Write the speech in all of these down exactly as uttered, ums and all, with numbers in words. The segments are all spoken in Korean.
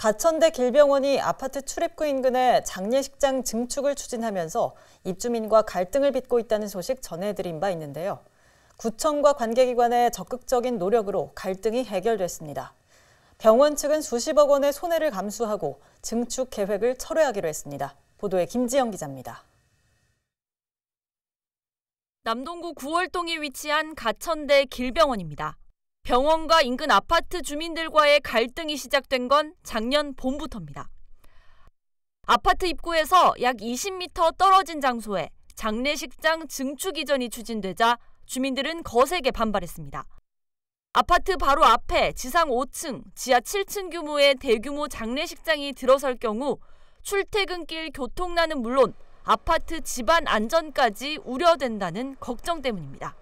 가천대 길병원이 아파트 출입구 인근의 장례식장 증축을 추진하면서 입주민과 갈등을 빚고 있다는 소식 전해드린 바 있는데요. 구청과 관계기관의 적극적인 노력으로 갈등이 해결됐습니다. 병원 측은 수십억 원의 손해를 감수하고 증축 계획을 철회하기로 했습니다. 보도에 김지영 기자입니다. 남동구 구월동에 위치한 가천대 길병원입니다. 병원과 인근 아파트 주민들과의 갈등이 시작된 건 작년 봄부터입니다. 아파트 입구에서 약 이십 미터 떨어진 장소에 장례식장 증축 이전이 추진되자 주민들은 거세게 반발했습니다. 아파트 바로 앞에 지상 오 층, 지하 칠 층 규모의 대규모 장례식장이 들어설 경우 출퇴근길 교통난은 물론 아파트 집안 안전까지 우려된다는 걱정 때문입니다.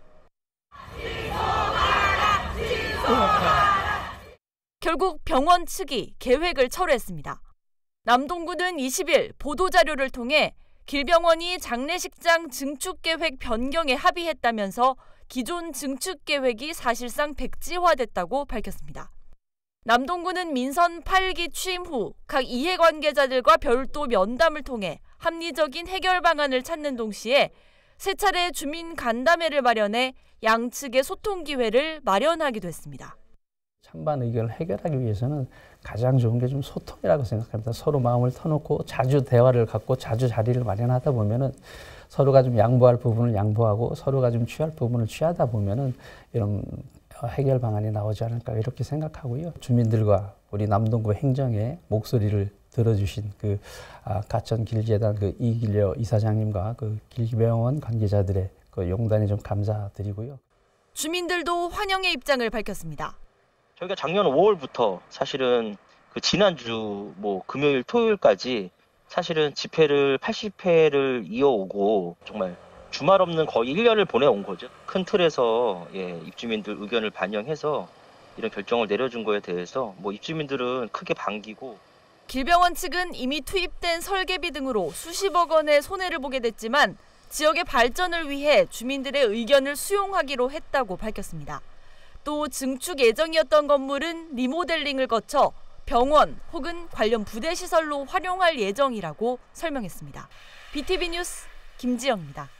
결국 병원 측이 계획을 철회했습니다. 남동구는 이십 일 보도자료를 통해 길병원이 장례식장 증축 계획 변경에 합의했다면서 기존 증축 계획이 사실상 백지화됐다고 밝혔습니다. 남동구는 민선 팔 기 취임 후 각 이해관계자들과 별도 면담을 통해 합리적인 해결 방안을 찾는 동시에 세 차례 주민 간담회를 마련해 양측의 소통 기회를 마련하기도 했습니다. 찬반 의견을 해결하기 위해서는 가장 좋은 게 좀 소통이라고 생각합니다. 서로 마음을 터놓고 자주 대화를 갖고 자주 자리를 마련하다 보면은 서로가 좀 양보할 부분을 양보하고 서로가 좀 취할 부분을 취하다 보면은 이런 해결 방안이 나오지 않을까 이렇게 생각하고요. 주민들과 우리 남동구 행정의 목소리를 들어주신 그 아, 가천 길재단 그 이길려 이사장님과 그 길병원 관계자들의 그 용단에 좀 감사드리고요. 주민들도 환영의 입장을 밝혔습니다. 저희가 작년 오월부터 사실은 그 지난주 뭐 금요일 토요일까지 사실은 집회를 팔십 회를 이어오고 정말 주말 없는 거의 일 년을 보내온 거죠. 큰 틀에서 예, 입주민들 의견을 반영해서 이런 결정을 내려준 거에 대해서 뭐 입주민들은 크게 반기고. 길병원 측은 이미 투입된 설계비 등으로 수십억 원의 손해를 보게 됐지만 지역의 발전을 위해 주민들의 의견을 수용하기로 했다고 밝혔습니다. 또 증축 예정이었던 건물은 리모델링을 거쳐 병원 혹은 관련 부대 시설로 활용할 예정이라고 설명했습니다. 비티비 뉴스 김지영입니다.